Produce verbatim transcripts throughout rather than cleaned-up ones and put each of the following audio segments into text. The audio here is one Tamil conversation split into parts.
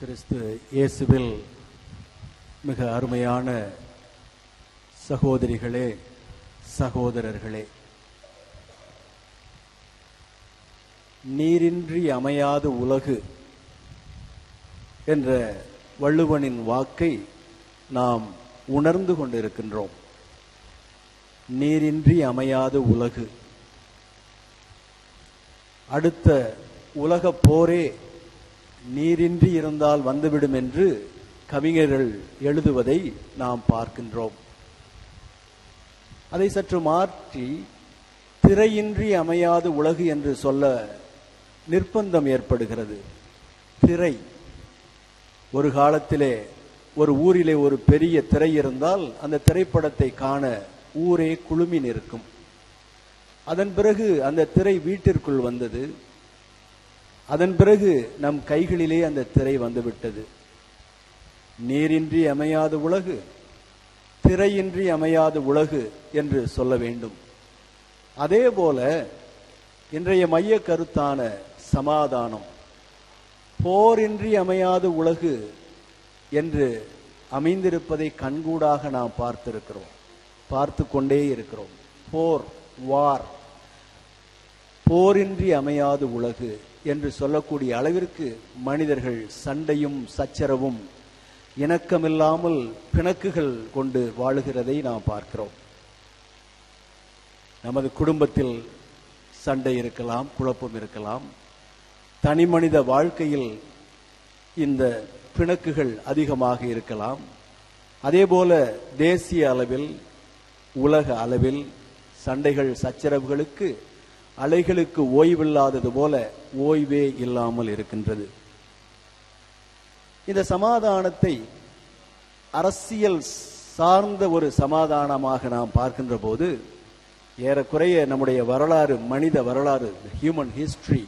கிறிஸ்து இயேசுவில் மிக அருமையான சகோதரிகளே, சகோதரர்களே, நீரின்றி அமையாத உலகு என்ற வள்ளுவனின் வாக்கை நாம் உணர்ந்து கொண்டிருக்கின்றோம். நீரின்றி அமையாத உலகு. அடுத்த உலக போரே நீரின்றி இருந்தால் வந்துவிடும் என்று கவிஞர்கள் எழுதுவதை நாம் பார்க்கின்றோம். அதை சற்று மாற்றி திரையின்றி அமையாத உலகு என்று சொல்ல நிர்பந்தம் ஏற்படுகிறது. திரை, ஒரு காலத்திலே ஒரு ஊரிலே ஒரு பெரிய திரை இருந்தால் அந்த திரைப்படத்தை காண ஊரே குழுமி நிற்கும். அதன் பிறகு அந்த திரை வீட்டிற்குள் வந்தது. அதன் பிறகு நம் கைகளிலே அந்த திரை வந்துவிட்டது. நீரின்றி அமையாத உலகு, திரையின்றி அமையாத உலகு என்று சொல்ல வேண்டும். அதே போல இன்றைய மைய கருத்தான சமாதானம், போரின்றி அமையாத உலகு என்று அமைந்திருப்பதை கண்கூடாக நாம் பார்த்திருக்கிறோம், பார்த்து கொண்டே இருக்கிறோம். போர், வார், போரின்றி அமையாத உலகு என்று சொல்லக்கூடிய அளவிற்கு மனிதர்கள் சண்டையும் சச்சரவும் இணக்கமில்லாமல் பிணக்குகள் கொண்டு வாழுகிறதை நாம் பார்க்கிறோம். நமது குடும்பத்தில் சண்டை இருக்கலாம், குழப்பம் இருக்கலாம். தனி மனித வாழ்க்கையில் இந்த பிணக்குகள் அதிகமாக இருக்கலாம். அதேபோல தேசிய அளவில், உலக அளவில் சண்டைகள் சச்சரவுகளுக்கு, அலைகளுக்கு ஓய்வில்லாதது போல ஓய்வே இல்லாமல் இருக்கின்றது. இந்த சமாதானத்தை அரசியல் சார்ந்த ஒரு சமாதானமாக நாம் பார்க்கின்ற போது, ஏறக்குறைய நம்முடைய வரலாறு, மனித வரலாறு, ஹியூமன் ஹிஸ்டரி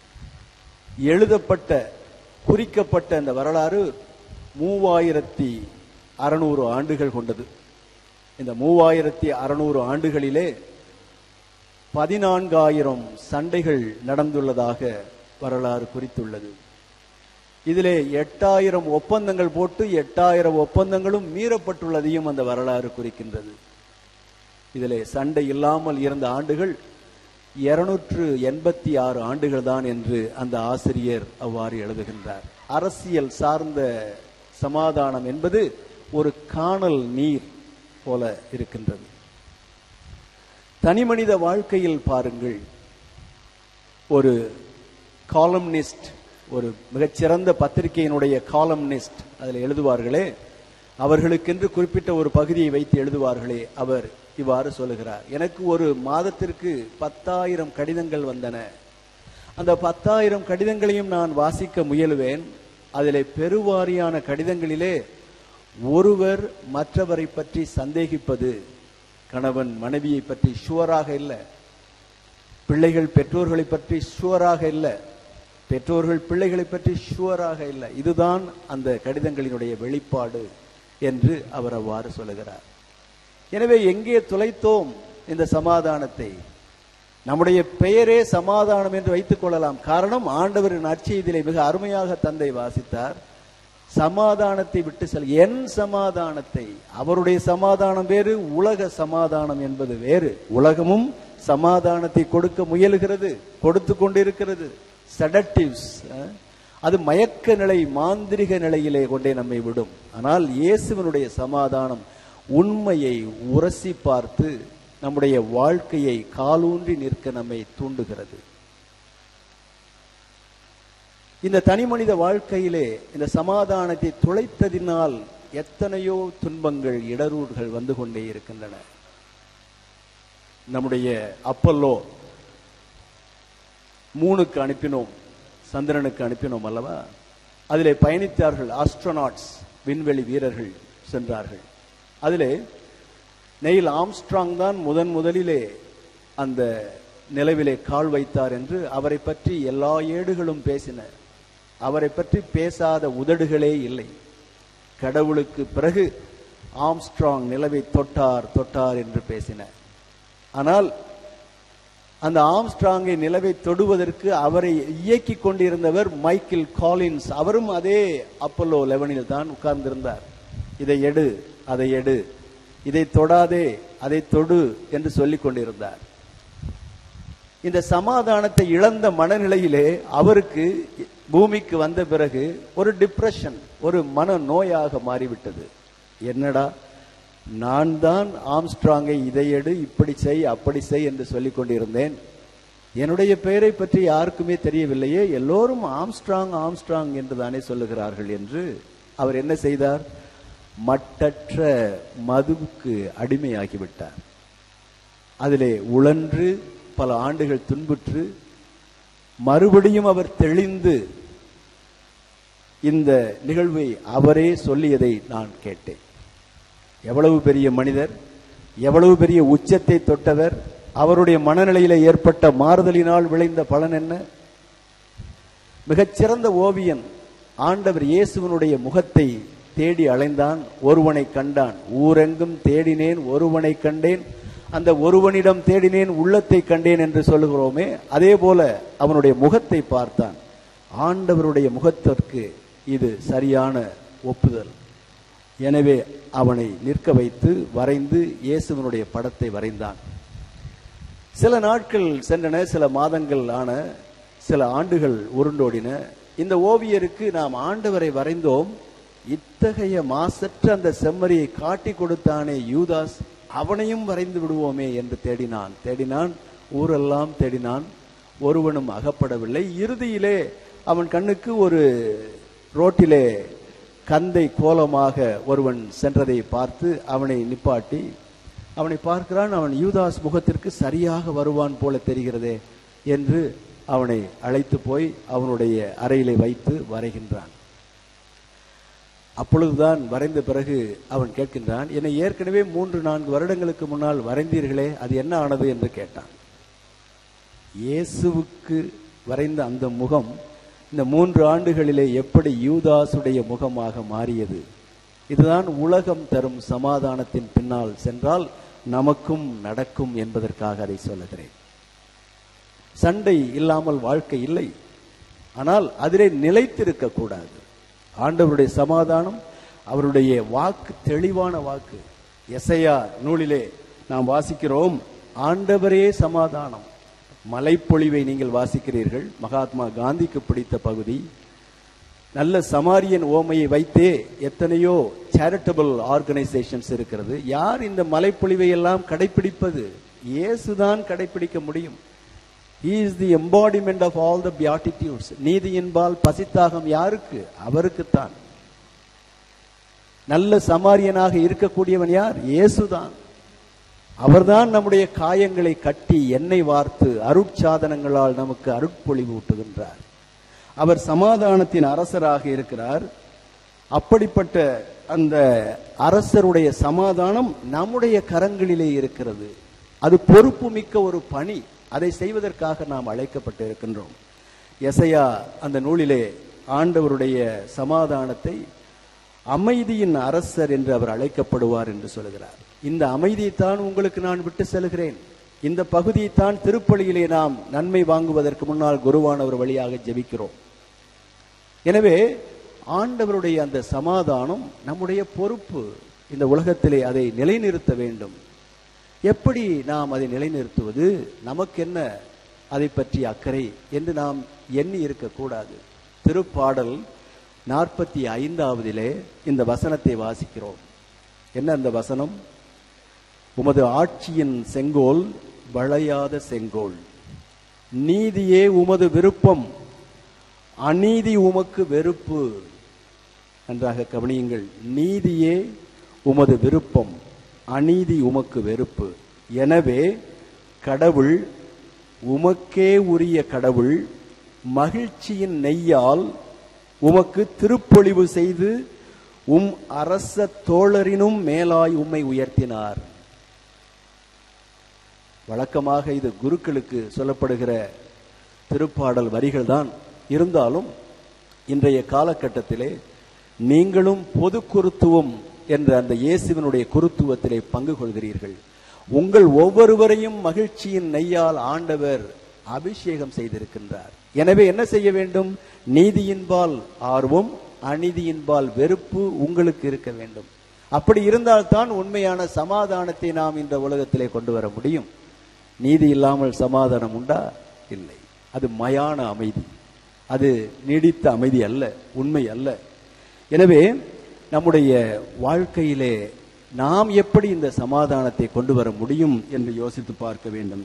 எழுதப்பட்ட, குறிக்கப்பட்ட அந்த வரலாறு மூவாயிரத்தி அறுநூறு ஆண்டுகள் கொண்டது. இந்த மூவாயிரத்தி அறுநூறு ஆண்டுகளிலே பதினான்காயிரம் சண்டைகள் நடந்துள்ளதாக வரலாறு குறித்துள்ளது. இதிலே எட்டாயிரம் ஒப்பந்தங்கள் போட்டு எட்டாயிரம் ஒப்பந்தங்களும் மீறப்பட்டுள்ளதையும் அந்த வரலாறு குறிக்கின்றது. இதிலே சண்டை இல்லாமல் இருந்த ஆண்டுகள் இருநூற்று எண்பத்தி ஆறு ஆண்டுகள் தான் என்று அந்த ஆசிரியர் அவ்வாறு எழுதுகின்றார். அரசியல் சார்ந்த சமாதானம் என்பது ஒரு காணல் நீர் போல இருக்கின்றது. தனி மனித வாழ்க்கையில் பாருங்கள், ஒரு காலம்னிஸ்ட், ஒரு மிகச்சிறந்த பத்திரிகையினுடைய காலம்னிஸ்ட் அதில் எழுதுவார்களே, அவர்களுக்கென்று குறிப்பிட்ட ஒரு பகுதியை வைத்து எழுதுவார்களே, அவர் இவ்வாறு சொல்லுகிறார்: எனக்கு ஒரு மாதத்திற்கு பத்தாயிரம் கடிதங்கள் வந்தன. அந்த பத்தாயிரம் கடிதங்களையும் நான் வாசிக்க முயலுவேன். அதிலே பெருவாரியான கடிதங்களிலே ஒருவர் மற்றவரை பற்றி சந்தேகிப்பது, கணவன் மனைவியை பற்றி ஷுவராக இல்லை, பிள்ளைகள் பெற்றோர்களை பற்றி ஷுவராக இல்லை, பெற்றோர்கள் பிள்ளைகளை பற்றி ஷுவராக இல்லை. இதுதான் அந்த கடிதங்களினுடைய வெளிப்பாடு என்று அவர் அவ்வாறு சொல்லுகிறார். எனவே எங்கே தொலைத்தோம் இந்த சமாதானத்தை? நம்முடைய பெயரே சமாதானம் என்று வைத்துக் கொள்ளலாம். காரணம், ஆண்டவரின் நற்செய்தியிலே மிக அருமையாக தந்தை வாசித்தார். சமாதானத்தை விட்டு செல், என் சமாதானத்தை. அவருடைய சமாதானம் வேறு, உலக சமாதானம் என்பது வேறு. உலகமும் சமாதானத்தை கொடுக்க முயலுகிறது, கொடுத்து கொண்டிருக்கிறது. செடட்டிவ்ஸ், அது மயக்க நிலை, மாந்திரிக நிலையிலே கொண்டே நம்மை விடும். ஆனால் இயேசுவினுடைய சமாதானம் உண்மையை உரசி பார்த்து நம்முடைய வாழ்க்கையை காலூன்றி நிற்க நம்மை தூண்டுகிறது. இந்த தனி மனித வாழ்க்கையிலே இந்த சமாதானத்தை துளைத்ததினால் எத்தனையோ துன்பங்கள், இடரூர்கள் வந்து கொண்டே இருக்கின்றன. நம்முடைய அப்பல்லோ மூணுக்கு அனுப்பினோம், சந்திரனுக்கு அனுப்பினோம் அல்லவா? அதிலே பயணித்தார்கள் ஆஸ்ட்ரோநாட்ஸ், விண்வெளி வீரர்கள் சென்றார்கள். அதிலே நெயில் ஆம்ஸ்ட்ராங் தான் முதன் முதலிலே அந்த நிலவிலே கால் வைத்தார் என்று அவரை பற்றி எல்லா ஏடுகளும் பேசின. அவரை பற்றி பேசாத உதடுகளே இல்லை. கடவுளுக்கு பிறகு ஆம்ஸ்ட்ராங் நிலவை தொட்டார் தொட்டார் என்று பேசின. ஆனால் அந்த ஆம்ஸ்ட்ராங்கை நிலவை தொடுவதற்கு அவரை இயக்கி கொண்டிருந்தவர் மைக்கேல் காலின்ஸ். அவரும் அதே அப்பல்லோ லெவனில் தான் உட்கார்ந்திருந்தார். இதை எடு, அதை எடு, இதை தொடாதே, அதை தொடு என்று சொல்லிக் கொண்டிருந்தார். இந்த சமாதானத்தை இழந்த மனநிலையிலே அவருக்கு பூமிக்கு வந்த பிறகு ஒரு டிப்ரெஷன், ஒரு மன நோயாக மாறிவிட்டது. என்னடா, நான் தான் ஆம்ஸ்ட்ராங்கை இதை எடு, இப்படி செய், அப்படி செய் என்று சொல்லிக் கொண்டிருந்தேன். என்னுடைய பெயரை பற்றி யாருக்குமே தெரியவில்லையே, எல்லோரும் ஆம்ஸ்ட்ராங் ஆம்ஸ்ட்ராங் என்று தானே சொல்லுகிறார்கள் என்று அவர் என்ன செய்தார்? மட்டற்ற மதுவுக்கு அடிமையாகிவிட்டார். அதிலே உழன்று பல ஆண்டுகள் துன்புற்று மறுபடியும் அவர் தெளிந்து இந்த நிகழ்வை அவரே சொல்லியதை நான் கேட்டேன். எவ்வளவு பெரிய மனிதர், எவ்வளவு பெரிய உச்சத்தை தொட்டவர், அவருடைய மனநிலையில ஏற்பட்ட மாறுதலினால் விளைந்த பலன் என்ன? மிகச்சிறந்த ஓவியன் ஆண்டவர் இயேசுவனுடைய முகத்தை தேடி அலைந்தான், ஒருவனை கண்டான். ஊரெங்கும் தேடினேன், ஒருவனை கண்டேன், அந்த ஒருவனிடம் தேடினேன், உள்ளத்தை கண்டேன் என்று சொல்லுகிறோமே, அதே போல அவனுடைய முகத்தை பார்த்தான். ஆண்டவருடைய முகத்திற்கு இது சரியான ஒப்புதல். எனவே அவனை நிற்க வைத்து வரைந்து இயேசுவனுடைய படத்தை வரைந்தான். சில நாட்கள் சென்றன, சில மாதங்கள் ஆன, சில ஆண்டுகள் உருண்டோடின. இந்த ஓவியருக்கு நாம் ஆண்டவரை வரைந்தோம், இத்தகைய மாசற்ற அந்த செம்மறியை காட்டி கொடுத்தானே யூதாஸ், அவனையும் வரைந்து விடுவோமே என்று தேடினான் தேடினான் ஊரெல்லாம் தேடினான், ஒருவனும் அகப்படவில்லை. இறுதியிலே அவன் கண்ணுக்கு ஒரு ரோட்டிலே கந்தை கோலமாக ஒருவன் சென்றதை பார்த்து அவனை நிப்பாட்டி அவனை பார்க்கிறான். அவன் யூதாஸ் முகத்திற்கு சரியாக வருவான் போல தெரிகிறதே என்று அவனை அழைத்து போய் அவனுடைய அறையிலே வைத்து வரைகின்றான். அப்பொழுதுதான் வரைந்த பிறகு அவன் கேட்கின்றான், என்னை ஏற்கனவே மூன்று நான்கு வருடங்களுக்கு முன்னால் வரைந்தீர்களே, அது என்ன ஆனது என்று கேட்டான். இயேசுவுக்கு வரைந்த அந்த முகம் இந்த மூன்று ஆண்டுகளிலே எப்படி யூதாசுடைய முகமாக மாறியது? இதுதான் உலகம் தரும் சமாதானத்தின் பின்னால் சென்றால் நமக்கும் நடக்கும் என்பதற்காக அதை சொல்லுகிறேன். சண்டை இல்லாமல் வாழ்க்கை இல்லை, ஆனால் அதிலே நிலைத்திருக்க கூடாது. ஆண்டவருடைய சமாதானம், அவருடைய வாக்கு தெளிவான வாக்கு. எசையா நூலிலே நாம் வாசிக்கிறோம், ஆண்டவரே சமாதானம். மலைப்பொழிவை நீங்கள் வாசிக்கிறீர்கள், மகாத்மா காந்திக்கு பிடித்த பகுதி. நல்ல சமாரியன் ஓமையை வைத்தே எத்தனையோ சேரிட்டபிள் ஆர்கனைசேஷன்ஸ் இருக்கிறது. யார் இந்த மலைப்பொழிவை எல்லாம் கடைபிடிப்பது? இயேசுதான் கடைபிடிக்க முடியும். He is the embodiment of all the beatitudes. நீதியின்பால் பசித்தாகம் யாருக்கு? அவருக்குத்தான். நல்ல சமாரியனாக இருக்கக்கூடியவன் யார்? இயேசுதான். அவர்தான் நம்முடைய காயங்களை கட்டி எண்ணெய் வார்த்து அருட்சாதனங்களால் நமக்கு அருட்பொழிவு ஊட்டுகின்றார். அவர் சமாதானத்தின் அரசராக இருக்கிறார். அப்படிப்பட்ட அந்த அரசருடைய சமாதானம் நம்முடைய கரங்களிலே இருக்கிறது. அது பொறுப்பு மிக்க ஒரு பணி. அதை செய்வதற்காக நாம் அழைக்கப்பட்டு இருக்கின்றோம். எசையா அந்த நூலிலே ஆண்டவருடைய சமாதானத்தை அமைதியின் அரசர் என்று அவர் அழைக்கப்படுவார் என்று சொல்கிறார். இந்த அமைதியைத்தான் உங்களுக்கு நான் விட்டு செல்கிறேன். இந்த பகுதியைத்தான் திருப்பலியிலே நாம் நன்மை வாங்குவதற்கு முன்னால் குருவானவர் வழியாக ஜெபிக்கிறோம். எனவே ஆண்டவருடைய அந்த சமாதானம் நம்முடைய பொறுப்பு. இந்த உலகத்திலே அதை நிலைநிறுத்த வேண்டும். எப்படி நாம் அதை நிலைநிறுத்துவது? நமக்கு என்ன அதை பற்றி அக்கறை என்று நாம் எண்ணி இருக்கக்கூடாது. திருப்பாடல் நாற்பத்தி ஐந்தாவதிலே இந்த வசனத்தை வாசிக்கிறோம். என்ன அந்த வசனம்? உமது ஆட்சியின் செங்கோல் வளையாத செங்கோல், நீதியே உமது விருப்பம், அநீதி உமக்கு வெறுப்பு. நன்றாக கவனியுங்கள். நீதியே உமது விருப்பம், அநீதி உமக்கு வெறுப்பு. எனவே கடவுள் உமக்கே உரிய கடவுள் மகிழ்ச்சியின் நெய்யால் உமக்கு திருப்பொழிவு செய்து உம் அரச தோழரினும் மேலாய் உம்மை உயர்த்தினார். வழக்கமாக இது குருக்களுக்கு சொல்லப்படுகிற திருப்பாடல் வரிகள் தான். இருந்தாலும் இன்றைய காலகட்டத்திலே நீங்களும் பொது குருத்துவம் என்ற அந்த இயேசுவினுடைய குருத்துவத்திலே பங்கு கொள்கிறீர்கள். உங்கள் ஒவ்வொருவரையும் மகிழ்ச்சியின் நெய்யால் ஆண்டவர் அபிஷேகம் செய்திருக்கின்றார். எனவே என்ன செய்ய வேண்டும்? நீதியின்பால் ஆர்வம், அநீதியின்பால் வெறுப்பு உங்களுக்கு இருக்க வேண்டும். அப்படி இருந்தால்தான் உண்மையான சமாதானத்தை நாம் இந்த உலகத்திலே கொண்டு வர முடியும். நீதி இல்லாமல் சமாதானம் உண்டா? இல்லை. அது மயான அமைதி, அது நீடித்த அமைதி அல்ல, உண்மை அல்ல. எனவே நம்முடைய வாழ்க்கையிலே நாம் எப்படி இந்த சமாதானத்தை கொண்டு வர முடியும் என்று யோசித்து பார்க்க வேண்டும்.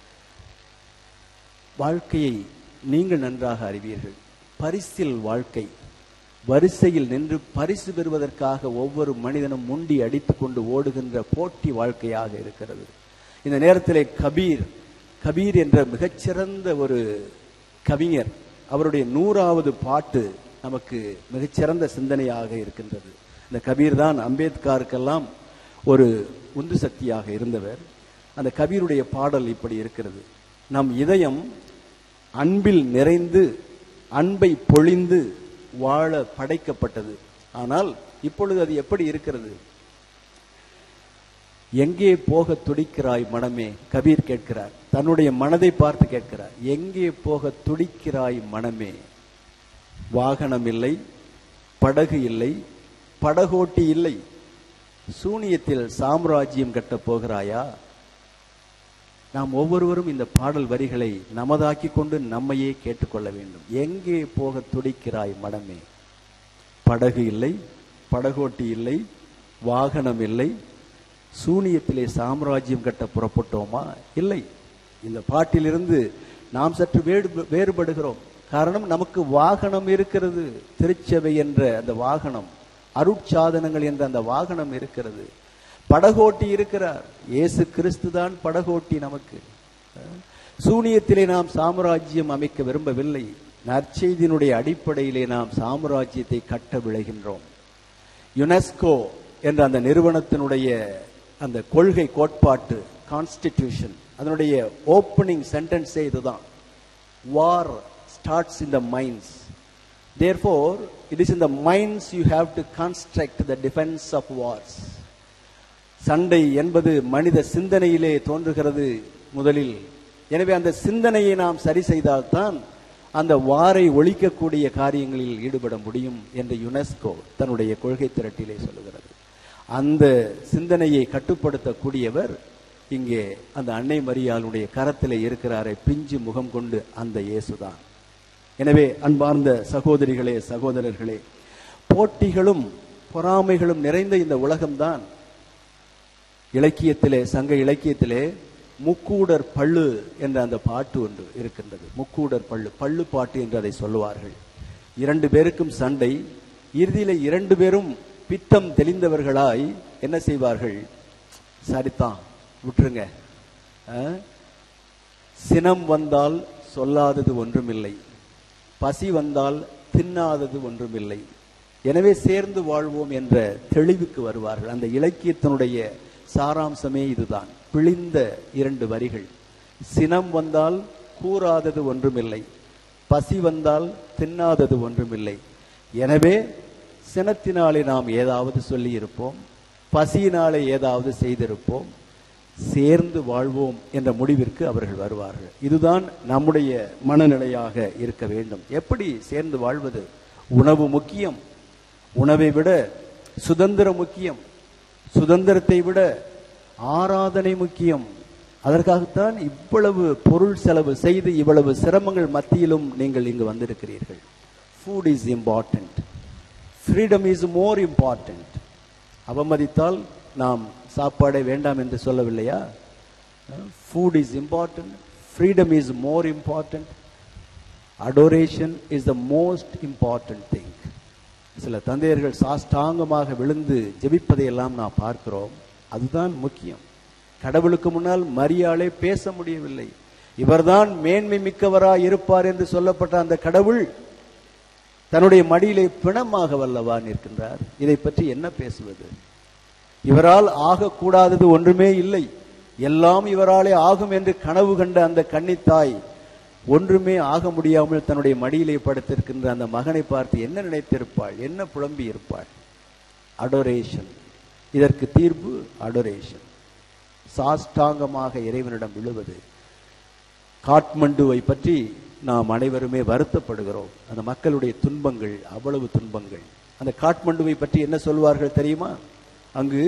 வாழ்க்கையை நீங்கள் நன்றாக அறிவீர்கள். பரிசில் வாழ்க்கை, வரிசையில் நின்று பரிசு பெறுவதற்காக ஒவ்வொரு மனிதனும் முண்டி அடித்துக் கொண்டு ஓடுகின்ற போட்டி வாழ்க்கையாக இருக்கிறது. இந்த நேரத்திலே கபீர் கபீர் என்ற மிகச்சிறந்த ஒரு கவிஞர், அவருடைய நூறாவது பாட்டு நமக்கு மிகச்சிறந்த சிந்தனையாக இருக்கின்றது. இந்த கபீர் தான் அம்பேத்கருக்கெல்லாம் ஒரு உந்து சக்தியாக இருந்தவர். அந்த கபீருடைய பாடல் இப்படி இருக்கிறது: நம் இதயம் அன்பில் நிறைந்து அன்பை பொழிந்து வாழ படைக்கப்பட்டது. ஆனால் இப்பொழுது அது எப்படி இருக்கிறது? எங்கே போக துடிக்கிறாய் மனமே? கபீர் கேட்கிறார், தன்னுடைய மனதை பார்த்து கேட்கிறார். எங்கே போக துடிக்கிறாய் மனமே? வாகனம் இல்லை, படகு இல்லை, படகோட்டி இல்லை, சூனியத்தில் சாம்ராஜ்யம் கட்டப் போகிறாயா? நாம் ஒவ்வொருவரும் இந்த பாடல் வரிகளை நமதாக்கி கொண்டு நம்மையே கேட்டுக்கொள்ள வேண்டும். எங்கே போக துடிக்கிறாய் மனமே? படகு இல்லை, படகோட்டி இல்லை, வாகனம் இல்லை, சூனியத்திலே சாம்ராஜ்யம் கட்ட புறப்பட்டோமா? இல்லை. இந்த பாட்டிலிருந்து நாம் சற்று வேறு வேறுபடுகிறோம். காரணம், நமக்கு வாகனம் இருக்கிறது. திருச்சபை என்ற அந்த வாகனம், அருட்சாதனங்கள் என்ற அந்த வாகனம் இருக்கிறது. படகோட்டி இருக்கிறார். இயேசு கிறிஸ்து தான் படகோட்டி நமக்கு. சூனியத்திலே நாம் சாம்ராஜ்யம் அமைக்க விரும்பவில்லை. நற்செய்தியினுடைய அடிப்படையிலே நாம் சாம்ராஜ்யத்தை கட்ட விளைகின்றோம். யுனெஸ்கோ என்ற அந்த நிறுவனத்தினுடைய அந்த கொள்கை கோட்பாட்டு கான்ஸ்டிடியூஷன், அதனுடைய ஓப்பனிங் சென்டென்ஸே இதுதான்: war starts in the minds. therefore it is in the minds you have to construct the defense of wars. சண்டை என்பது மனித சிந்தனையிலே தோன்றுகிறது முதலில். எனவே அந்த சிந்தனையை நாம் சரி செய்தால்தான் அந்த வாரை ஒழிக்கக்கூடிய காரியங்களில் ஈடுபட முடியும் என்று யுனெஸ்கோ தன்னுடைய கொள்கை திரட்டிலே சொல்லுகிறது. அந்த சிந்தனையை கட்டுப்படுத்தக்கூடியவர் இங்கே அந்த அன்னை மரியாளுடைய கரத்திலே இருக்கிறாரே, பிஞ்சு முகம் கொண்டு, அந்த இயேசுதான். எனவே அன்பார்ந்த சகோதரிகளே, சகோதரர்களே, போட்டிகளும் பொறாமைகளும் நிறைந்த இந்த உலகம்தான் இலக்கியத்திலே, சங்க இலக்கியத்திலே முக்கூடர் பள்ளு என்ற அந்த பாட்டு ஒன்று இருக்கின்றது. முக்கூடர் பள்ளு, பள்ளு பாட்டு என்று அதை சொல்லுவார்கள். இரண்டு பேருக்கும் சண்டை. இறுதியில இரண்டு பேரும் பித்தம் தெளிந்தவர்களாய் என்ன செய்வார்கள்? சரிதான், விட்டுருங்க. சினம் வந்தால் சொல்லாதது ஒன்றுமில்லை, பசி வந்தால் தின்னாதது ஒன்றுமில்லை, எனவே சேர்ந்து வாழ்வோம் என்ற தெளிவுக்கு வருவார்கள். அந்த இலக்கியத்தினுடைய சாராம்சமே இதுதான். பிழிந்த இரண்டு வரிகள். சினம் வந்தால் கூறாதது ஒன்றுமில்லை, பசி வந்தால் தின்னாதது ஒன்றுமில்லை, எனவே சினத்தினாலே நாம் ஏதாவது சொல்லி இருப்போம், பசியினாலே ஏதாவது செய்திருப்போம், சேர்ந்து வாழ்வோம் என்ற முடிவிற்கு அவர்கள் வருவார்கள். இதுதான் நம்முடைய மனநிலையாக இருக்க வேண்டும். எப்படி சேர்ந்து வாழ்வது? உணவு முக்கியம், உணவை விட சுதந்திரம் முக்கியம், சுதந்திரத்தை விட ஆராதனை முக்கியம். அதற்காகத்தான் இவ்வளவு பொருள் செலவு செய்து இவ்வளவு சிரமங்கள் மத்தியிலும் நீங்கள் இங்கு வந்திருக்கிறீர்கள். Food is important, freedom is more important. அவமதித்தால் நாம் சாப்பாடே வேண்டாம் என்று சொல்லவில்லையா? Food is important, freedom is more important, adoration is the most important thing. சில தந்தையர்கள் சாஷ்டாங்கமாக விழுந்து ஜெபிப்பதையெல்லாம் நாம் பார்க்கிறோம். அதுதான் முக்கியம். கடவுளுக்கு முன்னால் மரியாளே பேச முடியவில்லை. இவர்தான் மேன்மை மிக்கவராய் இருப்பார் என்று சொல்லப்பட்ட அந்த கடவுள் தன்னுடைய மடியிலே பிணமாக வல்லவா நிற்கின்றார். இதை பற்றி என்ன பேசுவது? இவரால் ஆகக்கூடாதது ஒன்றுமே இல்லை, எல்லாம் இவராலே ஆகும் என்று கனவு கண்ட அந்த கன்னித்தாய் ஒன்றுமே ஆக முடியாமல் தன்னுடைய மடியிலே படுத்திருக்கின்ற அந்த மகனை பார்த்து என்ன நினைத்திருப்பாள், என்ன புலம்பி இருப்பாள்? அடோரேஷன். இதற்கு தீர்ப்பு அடோரேஷன். சாஷ்டாங்கமாக இறைவனிடம் விழுவது. காட்மண்டுவை பற்றி நாம் அனைவருமே வருத்தப்படுகிறோம். அந்த மக்களுடைய துன்பங்கள் அவ்வளவு துன்பங்கள். அந்த காட்மண்டுவை பற்றி என்ன சொல்வார்கள் தெரியுமா? அங்கு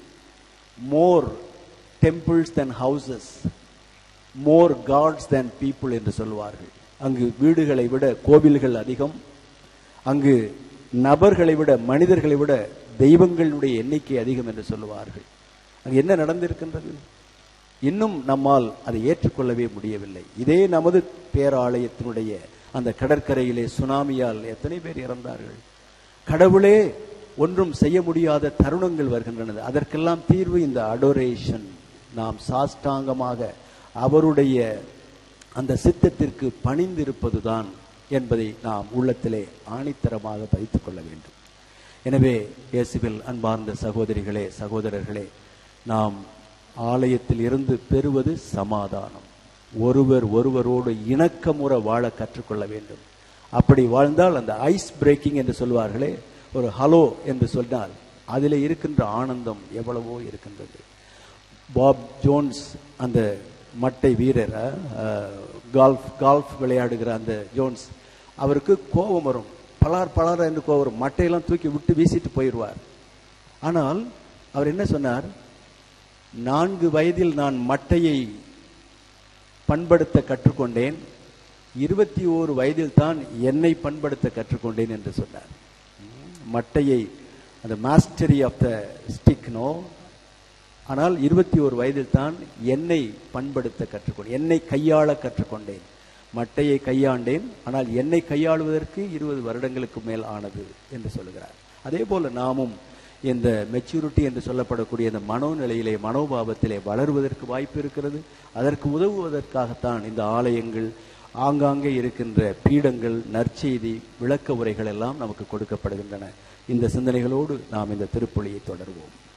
more temples than houses, more gods than people என்று சொல்வார்கள். அங்கு வீடுகளை விட கோவில்கள் அதிகம், அங்கு நபர்களை விட மனிதர்களை விட தெய்வங்களுடைய எண்ணிக்கை அதிகம் என்று சொல்லுவார்கள். அங்கு என்ன நடந்திருக்கின்றது? இன்னும் நம்மால் அதை ஏற்றுக்கொள்ளவே முடியவில்லை. இதே நமது பேராலயத்தினுடைய அந்த கடற்கரையிலே சுனாமியால் எத்தனை பேர் இறந்தார்கள். கடவுளே ஒன்றும் செய்ய முடியாத தருணங்கள் வருகின்றன. அதற்கெல்லாம் தீர்வு இந்த அடோரேஷன். நாம் சாஷ்டாங்கமாக அவருடைய அந்த சித்தத்திற்கு பணிந்திருப்பதுதான் என்பதை நாம் உள்ளத்திலே ஆணித்தரமாக பதித்துக் கொள்ள வேண்டும். எனவே இயேசுவில் அன்பார்ந்த சகோதரிகளே, சகோதரர்களே, நாம் ஆலயத்தில் இருந்து பெறுவது சமாதானம். ஒருவர் ஒருவரோடு இணக்கமுற வாழ கற்றுக்கொள்ள வேண்டும். அப்படி வாழ்ந்தால் அந்த ஐஸ் பிரேக்கிங் என்று சொல்வார்களே, ஒரு ஹலோ என்று சொன்னால் அதில் இருக்கின்ற ஆனந்தம் எவ்வளவோ இருக்கின்றது. பாப் ஜோன்ஸ் அந்த மட்டை வீரர், கால்ஃப் கால்ஃப் விளையாடுகிற அந்த ஜோன்ஸ், அவருக்கு கோபம் வரும், பலார் பலார் என்று கோபம் வரும், மட்டையெல்லாம் தூக்கி விட்டு வீசிட்டு போயிடுவார். ஆனால் அவர் என்ன சொன்னார்? நான்கு வயதில் நான் மட்டையை பண்படுத்த கற்றுக்கொண்டேன், இருபத்தி ஓரு வயதில் தான் என்னை பண்படுத்த கற்றுக்கொண்டேன் என்று சொன்னார். மட்டையை அந்த mastery of the stick no, ஆனால் இருபத்தி ஓரு வயதில் தான் என்னை பண்படுத்த கற்றுக்கொண்டேன், என்னை கையாள கற்றுக்கொண்டேன். மட்டையை கையாண்டேன், ஆனால் என்னை கையாளுவதற்கு இருபது வருடங்களுக்கு மேல் ஆனது என்று சொல்லுகிறார். அதே போல நாமும் இந்த மெச்சூரிட்டி என்று சொல்லப்படக்கூடிய இந்த மனோநிலையிலே, மனோபாவத்திலே வளருவதற்கு வாய்ப்பு இருக்கிறது. அதற்கு உதவுவதற்காகத்தான் இந்த ஆலயங்கள், ஆங்காங்கே இருக்கின்ற பீடங்கள், நற்செய்தி, விளக்க உரைகள் எல்லாம் நமக்கு கொடுக்கப்படுகின்றன. இந்த சிந்தனைகளோடு நாம் இந்த திருப்பலியை தொடர்வோம்.